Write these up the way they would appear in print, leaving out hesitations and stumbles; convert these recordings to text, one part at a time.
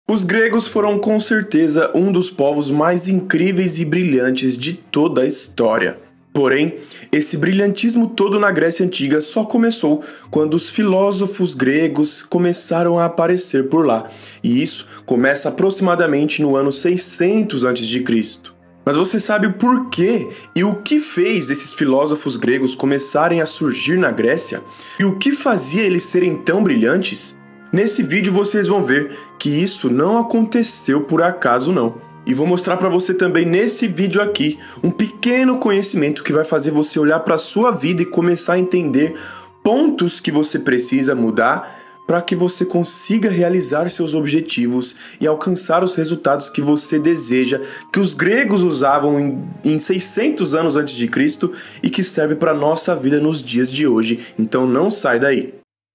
Os gregos foram com certeza um dos povos mais incríveis e brilhantes de toda a história. Porém, esse brilhantismo todo na Grécia Antiga só começou quando os filósofos gregos começaram a aparecer por lá, e isso começa aproximadamente no ano 600 a.C. Mas você sabe o porquê e o que fez esses filósofos gregos começarem a surgir na Grécia? E o que fazia eles serem tão brilhantes? Nesse vídeo vocês vão ver que isso não aconteceu por acaso não. E vou mostrar para você também nesse vídeo aqui um pequeno conhecimento que vai fazer você olhar para a sua vida e começar a entender pontos que você precisa mudar para que você consiga realizar seus objetivos e alcançar os resultados que você deseja, que os gregos usavam em 600 anos antes de Cristo e que serve para a nossa vida nos dias de hoje. Então não sai daí.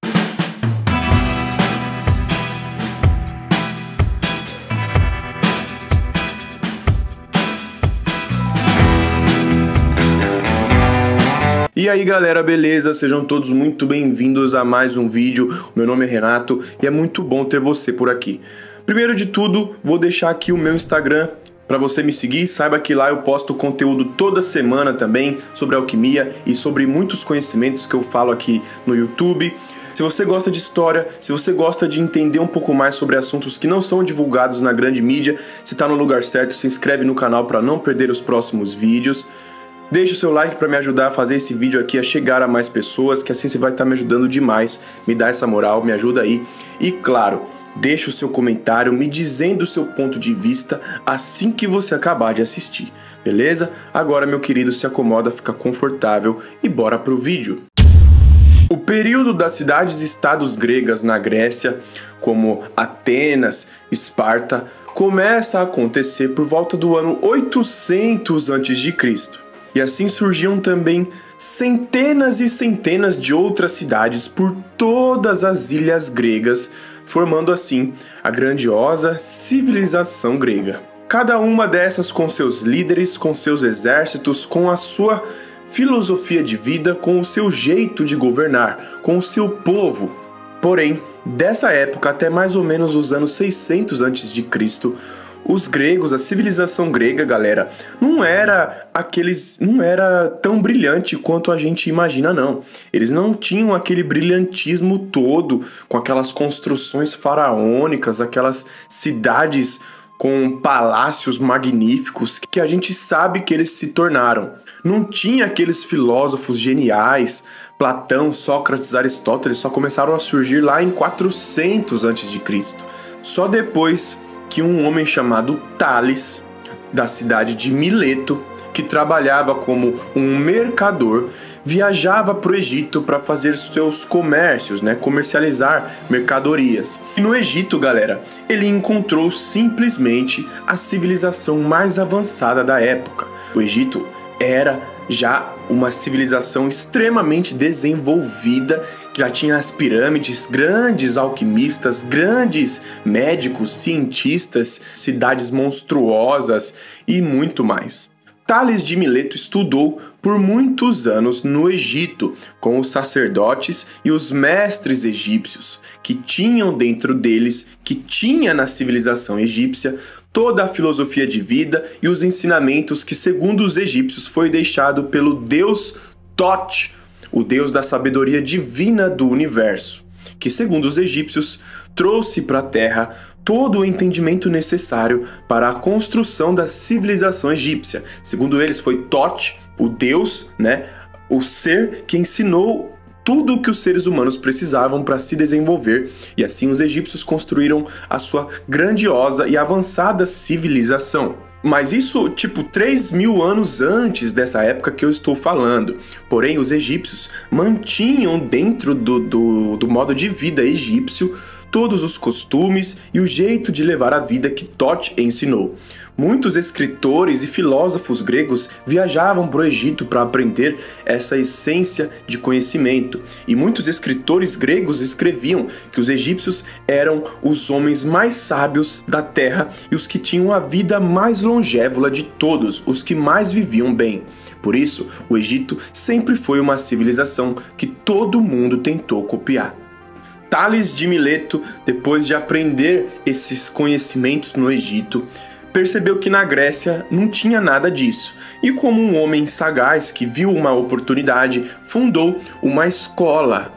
E aí galera, beleza? Sejam todos muito bem-vindos a mais um vídeo. Meu nome é Renato e é muito bom ter você por aqui. Primeiro de tudo, vou deixar aqui o meu Instagram para você me seguir. Saiba que lá eu posto conteúdo toda semana também sobre alquimia e sobre muitos conhecimentos que eu falo aqui no YouTube. Se você gosta de história, se você gosta de entender um pouco mais sobre assuntos que não são divulgados na grande mídia, você está no lugar certo, se inscreve no canal para não perder os próximos vídeos. Deixe o seu like para me ajudar a fazer esse vídeo aqui a chegar a mais pessoas, que assim você vai estar me ajudando demais. Me dá essa moral, me ajuda aí. E claro, deixe o seu comentário me dizendo o seu ponto de vista assim que você acabar de assistir, beleza? Agora, meu querido, se acomoda, fica confortável e bora pro vídeo. O período das cidades-estados gregas na Grécia, como Atenas, Esparta, começa a acontecer por volta do ano 800 a.C. E assim surgiam também centenas e centenas de outras cidades por todas as ilhas gregas, formando assim a grandiosa civilização grega. Cada uma dessas com seus líderes, com seus exércitos, com a sua filosofia de vida, com o seu jeito de governar, com o seu povo. Porém, dessa época até mais ou menos os anos 600 a.C., os gregos, a civilização grega, galera, não era tão brilhante quanto a gente imagina, não. Eles não tinham aquele brilhantismo todo, com aquelas construções faraônicas, aquelas cidades com palácios magníficos que a gente sabe que eles se tornaram. Não tinha aqueles filósofos geniais, Platão, Sócrates, Aristóteles, só começaram a surgir lá em 400 a.C. Só depois que um homem chamado Tales, da cidade de Mileto, que trabalhava como um mercador, viajava para o Egito para fazer seus comércios, comercializar mercadorias. E no Egito, galera, ele encontrou simplesmente a civilização mais avançada da época. O Egito era já uma civilização extremamente desenvolvida, que já tinha as pirâmides, grandes alquimistas, grandes médicos, cientistas, cidades monstruosas e muito mais. Tales de Mileto estudou por muitos anos no Egito com os sacerdotes e os mestres egípcios, que tinham dentro deles, que tinha na civilização egípcia, toda a filosofia de vida e os ensinamentos que, segundo os egípcios, foi deixado pelo deus Thoth, o deus da sabedoria divina do universo, que, segundo os egípcios, trouxe para a Terra todo o entendimento necessário para a construção da civilização egípcia. Segundo eles, foi Thoth, o deus, o ser que ensinou tudo o que os seres humanos precisavam para se desenvolver, e assim os egípcios construíram a sua grandiosa e avançada civilização. Mas isso, 3.000 anos antes dessa época que eu estou falando. Porém, os egípcios mantinham dentro do modo de vida egípcio todos os costumes e o jeito de levar a vida que Thoth ensinou. Muitos escritores e filósofos gregos viajavam para o Egito para aprender essa essência de conhecimento. E muitos escritores gregos escreviam que os egípcios eram os homens mais sábios da terra e os que tinham a vida mais longeva de todos, os que mais viviam bem. Por isso, o Egito sempre foi uma civilização que todo mundo tentou copiar. Tales de Mileto, depois de aprender esses conhecimentos no Egito, percebeu que na Grécia não tinha nada disso. E como um homem sagaz que viu uma oportunidade, fundou uma escola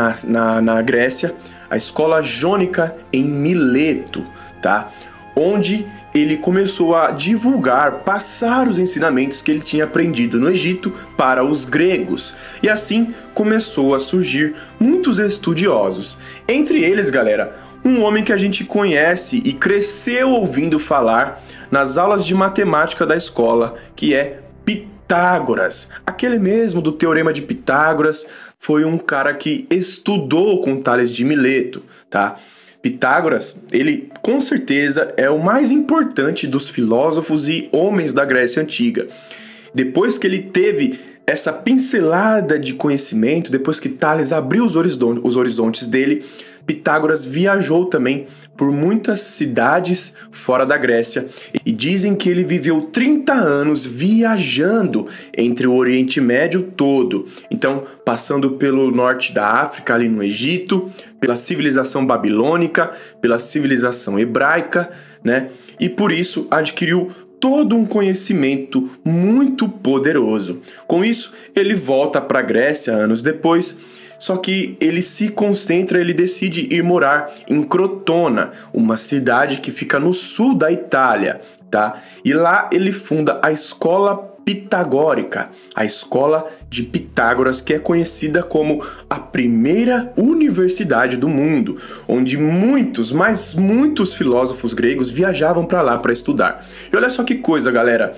na Grécia, a Escola Jônica em Mileto, tá? Onde ele começou a divulgar, passar os ensinamentos que ele tinha aprendido no Egito para os gregos. E assim começou a surgir muitos estudiosos. Entre eles, galera, um homem que a gente conhece e cresceu ouvindo falar nas aulas de matemática da escola, que é Pitágoras. Aquele mesmo do Teorema de Pitágoras, foi um cara que estudou com Tales de Mileto, tá? Pitágoras, ele com certeza é o mais importante dos filósofos e homens da Grécia Antiga. Depois que ele teve essa pincelada de conhecimento, depois que Tales abriu os horizontes dele, Pitágoras viajou também por muitas cidades fora da Grécia e dizem que ele viveu 30 anos viajando entre o Oriente Médio todo. Então, passando pelo norte da África, ali no Egito, pela civilização babilônica, pela civilização hebraica, né? E por isso adquiriu todo um conhecimento muito poderoso. Com isso, ele volta para a Grécia anos depois. Só que ele se concentra, ele decide ir morar em Crotona, uma cidade que fica no sul da Itália, tá? E lá ele funda a Escola Pitagórica, a Escola de Pitágoras, que é conhecida como a primeira universidade do mundo, onde muitos filósofos gregos viajavam para lá para estudar. E olha só que coisa, galera,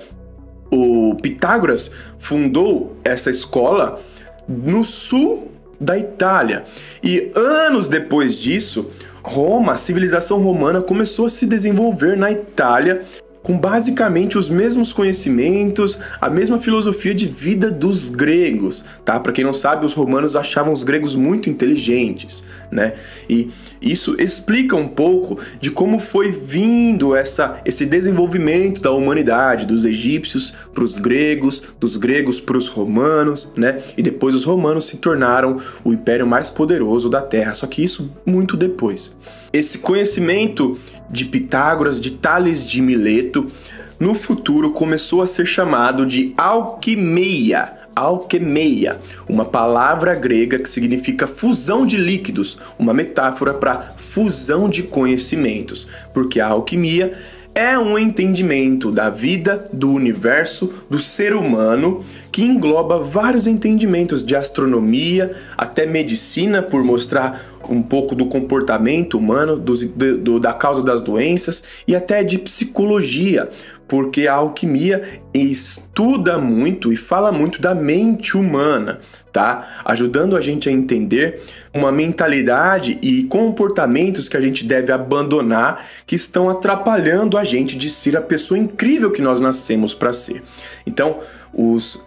o Pitágoras fundou essa escola no sul da Itália. E anos depois disso, Roma, a civilização romana começou a se desenvolver na Itália com basicamente os mesmos conhecimentos, a mesma filosofia de vida dos gregos, tá? Para quem não sabe, os romanos achavam os gregos muito inteligentes, né? E isso explica um pouco de como foi vindo esse desenvolvimento da humanidade, dos egípcios para os gregos, dos gregos para os romanos, né? E depois os romanos se tornaram o império mais poderoso da Terra, só que isso muito depois. Esse conhecimento de Pitágoras, de Tales de Mileto, no futuro começou a ser chamado de alquimia. Alquemeia, uma palavra grega que significa fusão de líquidos, uma metáfora para fusão de conhecimentos, porque a alquimia é um entendimento da vida, do universo, do ser humano, que engloba vários entendimentos de astronomia, até medicina, por mostrar um pouco do comportamento humano, da causa das doenças, e até de psicologia, porque a alquimia estuda muito e fala muito da mente humana, tá? Ajudando a gente a entender uma mentalidade e comportamentos que a gente deve abandonar, que estão atrapalhando a gente de ser a pessoa incrível que nós nascemos para ser. Então, os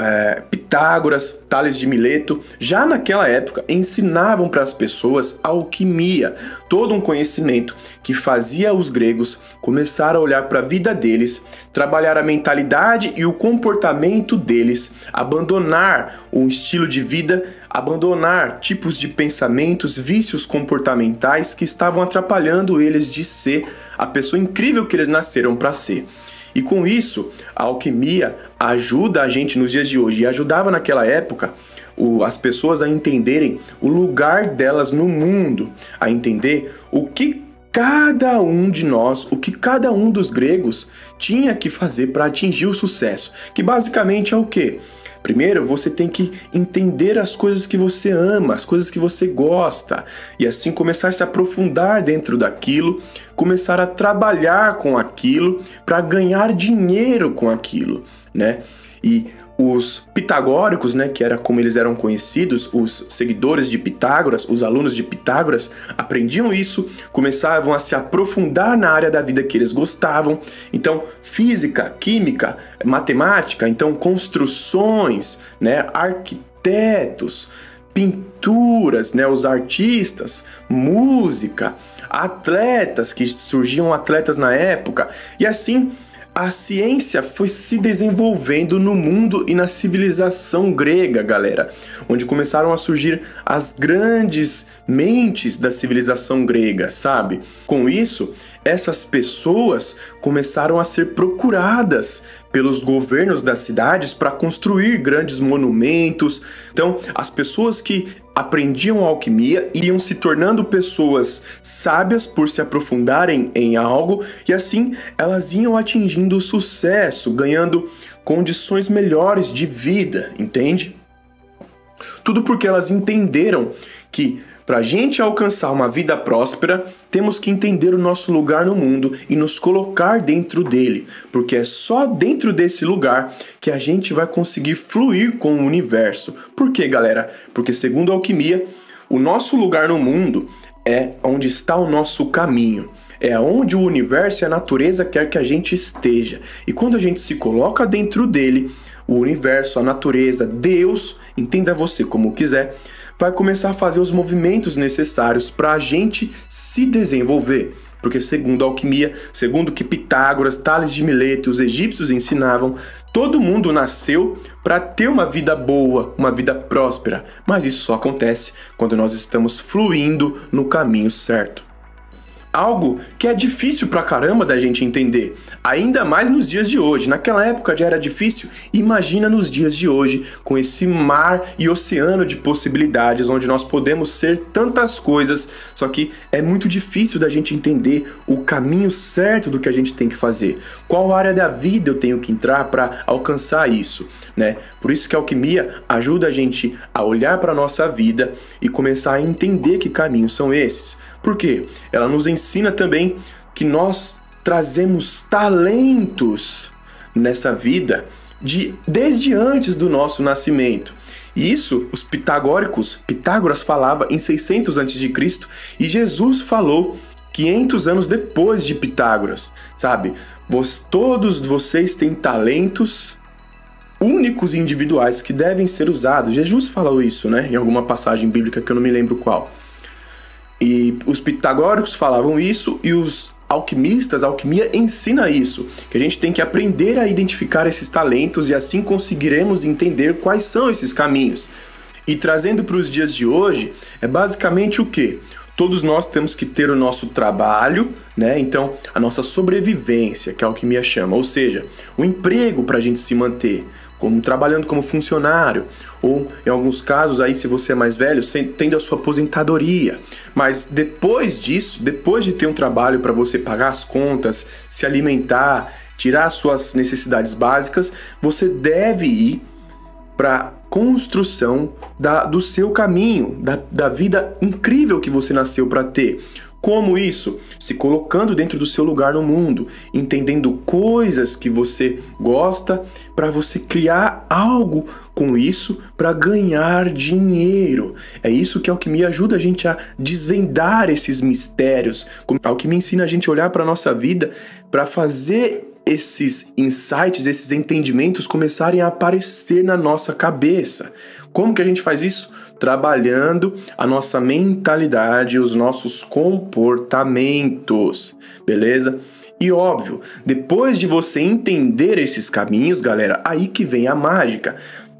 Pitágoras, Tales de Mileto, já naquela época ensinavam para as pessoas a alquimia, todo um conhecimento que fazia os gregos começar a olhar para a vida deles, trabalhar a mentalidade e o comportamento deles, abandonar um estilo de vida, abandonar tipos de pensamentos, vícios comportamentais que estavam atrapalhando eles de ser a pessoa incrível que eles nasceram para ser. E com isso, a alquimia ajuda a gente nos dias de hoje, e ajudava naquela época as pessoas a entenderem o lugar delas no mundo, a entender o que cada um de nós, o que cada um dos gregos tinha que fazer para atingir o sucesso, que basicamente é o quê? Primeiro, você tem que entender as coisas que você ama, as coisas que você gosta, e assim começar a se aprofundar dentro daquilo, começar a trabalhar com aquilo para ganhar dinheiro com aquilo, né? E os pitagóricos, né, que era como eles eram conhecidos, os seguidores de Pitágoras, os alunos de Pitágoras, aprendiam isso, começavam a se aprofundar na área da vida que eles gostavam. Então, física, química, matemática, então construções, né, arquitetos, pinturas, né, os artistas, música, atletas, que surgiam atletas na época, e assim a ciência foi se desenvolvendo no mundo e na civilização grega, galera, onde começaram a surgir as grandes mentes da civilização grega, sabe? Com isso, essas pessoas começaram a ser procuradas pelos governos das cidades para construir grandes monumentos. Então, as pessoas que aprendiam alquimia iam se tornando pessoas sábias por se aprofundarem em algo, e assim elas iam atingindo o sucesso, ganhando condições melhores de vida, entende? Tudo porque elas entenderam que para a gente alcançar uma vida próspera, temos que entender o nosso lugar no mundo e nos colocar dentro dele, porque é só dentro desse lugar que a gente vai conseguir fluir com o universo. Por quê, galera? Porque segundo a alquimia, o nosso lugar no mundo é onde está o nosso caminho. É onde o universo e a natureza quer que a gente esteja. E quando a gente se coloca dentro dele, o universo, a natureza, Deus, entenda você como quiser, vai começar a fazer os movimentos necessários para a gente se desenvolver. Porque segundo a alquimia, segundo que Pitágoras, Tales de Mileto e os egípcios ensinavam, todo mundo nasceu para ter uma vida boa, uma vida próspera. Mas isso só acontece quando nós estamos fluindo no caminho certo. Algo que é difícil pra caramba da gente entender, ainda mais nos dias de hoje. Naquela época já era difícil, imagina nos dias de hoje, com esse mar e oceano de possibilidades, onde nós podemos ser tantas coisas, só que é muito difícil da gente entender o caminho certo do que a gente tem que fazer. Qual área da vida eu tenho que entrar para alcançar isso, né? Por isso que a alquimia ajuda a gente a olhar para a nossa vida e começar a entender que caminhos são esses. Por quê? Ela nos ensina também que nós trazemos talentos nessa vida desde antes do nosso nascimento. E isso os Pitágoras falava em 600 a.C. e Jesus falou 500 anos depois de Pitágoras, sabe? Todos vocês têm talentos únicos e individuais que devem ser usados. Jesus falou isso, né? Em alguma passagem bíblica que eu não me lembro qual. E os pitagóricos falavam isso e os alquimistas, a alquimia ensina isso, que a gente tem que aprender a identificar esses talentos e assim conseguiremos entender quais são esses caminhos. E trazendo para os dias de hoje, é basicamente o quê? Todos nós temos que ter o nosso trabalho, né? Então, a nossa sobrevivência, que a alquimia chama, ou seja, o emprego para a gente se manter, trabalhando como funcionário, ou em alguns casos, aí se você é mais velho, tendo a sua aposentadoria. Mas depois disso, depois de ter um trabalho para você pagar as contas, se alimentar, tirar as suas necessidades básicas, você deve ir para a construção do seu caminho, da vida incrível que você nasceu para ter. Como isso? Se colocando dentro do seu lugar no mundo, entendendo coisas que você gosta, para você criar algo com isso para ganhar dinheiro. É isso que a alquimia ajuda a gente a desvendar esses mistérios. A alquimia ensina a gente a olhar para a nossa vida para fazer esses insights, esses entendimentos começarem a aparecer na nossa cabeça. Como que a gente faz isso? Trabalhando a nossa mentalidade, os nossos comportamentos, beleza? E óbvio, depois de você entender esses caminhos, galera, aí que vem a mágica.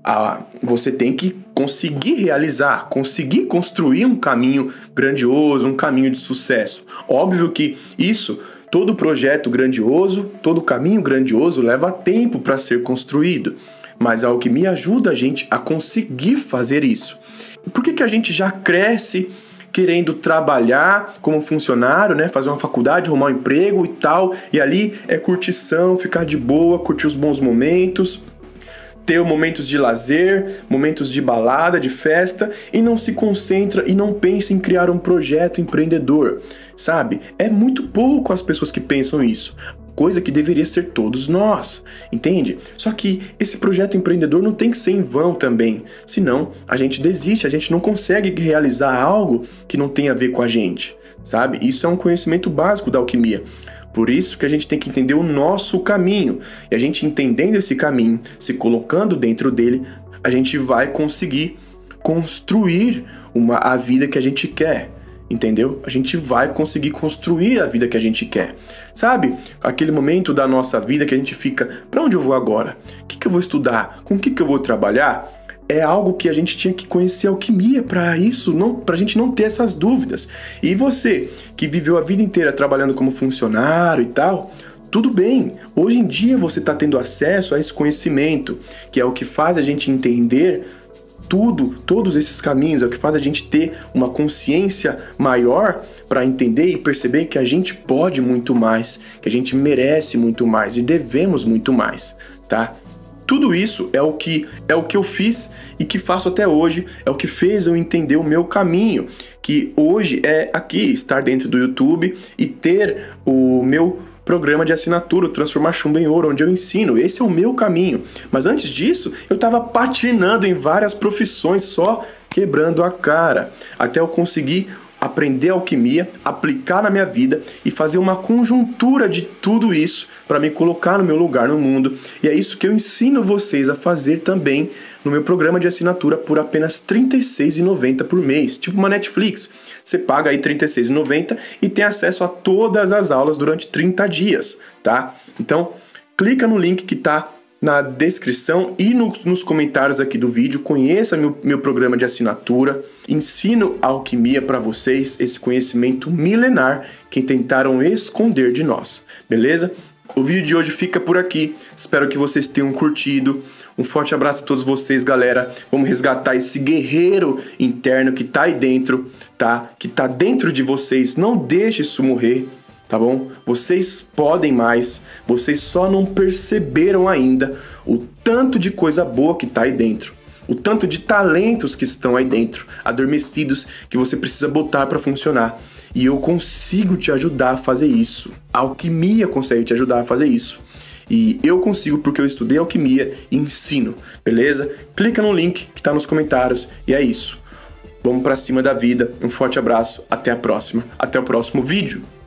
Você tem que conseguir realizar, conseguir construir um caminho grandioso, um caminho de sucesso. Óbvio que todo projeto grandioso, todo caminho grandioso leva tempo para ser construído. Mas a alquimia ajuda a gente a conseguir fazer isso. Por que a gente já cresce querendo trabalhar como funcionário, né? Fazer uma faculdade, arrumar um emprego e tal, e ali é curtição, ficar de boa, curtir os bons momentos, ter momentos de lazer, momentos de balada, de festa, e não se concentra e não pensa em criar um projeto empreendedor, sabe? É muito pouco as pessoas que pensam isso. Coisa que deveria ser todos nós, entende? Só que esse projeto empreendedor não tem que ser em vão também, senão a gente desiste, a gente não consegue realizar algo que não tem a ver com a gente, sabe? Isso é um conhecimento básico da alquimia. Por isso que a gente tem que entender o nosso caminho, e a gente entendendo esse caminho, se colocando dentro dele, a gente vai conseguir construir a vida que a gente quer. entendeu? A gente vai conseguir construir a vida que a gente quer. Sabe? Aquele momento da nossa vida que a gente fica, pra onde eu vou agora? O que eu vou estudar? Com o que eu vou trabalhar? É algo que a gente tinha que conhecer a alquimia para isso, pra gente não ter essas dúvidas. E você, que viveu a vida inteira trabalhando como funcionário e tal, tudo bem. Hoje em dia você está tendo acesso a esse conhecimento, que é o que faz a gente entender todos esses caminhos, é o que faz a gente ter uma consciência maior para entender e perceber que a gente pode muito mais, que a gente merece muito mais e devemos muito mais, tá? Tudo isso é o que eu fiz e que faço até hoje, é o que fez eu entender o meu caminho, que hoje é aqui, estar dentro do YouTube e ter o meu programa de assinatura, o Transformar Chumbo em Ouro, onde eu ensino. Esse é o meu caminho. Mas antes disso, eu estava patinando em várias profissões, só quebrando a cara, até eu conseguir aprender alquimia, aplicar na minha vida e fazer uma conjuntura de tudo isso para me colocar no meu lugar no mundo. E é isso que eu ensino vocês a fazer também no meu programa de assinatura por apenas R$ 36,90 por mês, tipo uma Netflix. Você paga aí R$ 36,90 e tem acesso a todas as aulas durante 30 dias, tá? Então, clica no link que tá na descrição e nos comentários aqui do vídeo. Conheça meu programa de assinatura. Ensino alquimia para vocês, esse conhecimento milenar que tentaram esconder de nós, beleza? O vídeo de hoje fica por aqui. Espero que vocês tenham curtido. Um forte abraço a todos vocês, galera. Vamos resgatar esse guerreiro interno que tá aí dentro, tá? Que tá dentro de vocês. Não deixe isso morrer, tá bom? Vocês podem mais, vocês só não perceberam ainda o tanto de coisa boa que tá aí dentro, o tanto de talentos que estão aí dentro, adormecidos, que você precisa botar para funcionar. E eu consigo te ajudar a fazer isso. A alquimia consegue te ajudar a fazer isso. E eu consigo porque eu estudei alquimia e ensino, beleza? Clica no link que tá nos comentários e é isso. Vamos pra cima da vida. Um forte abraço, até a próxima. Até o próximo vídeo.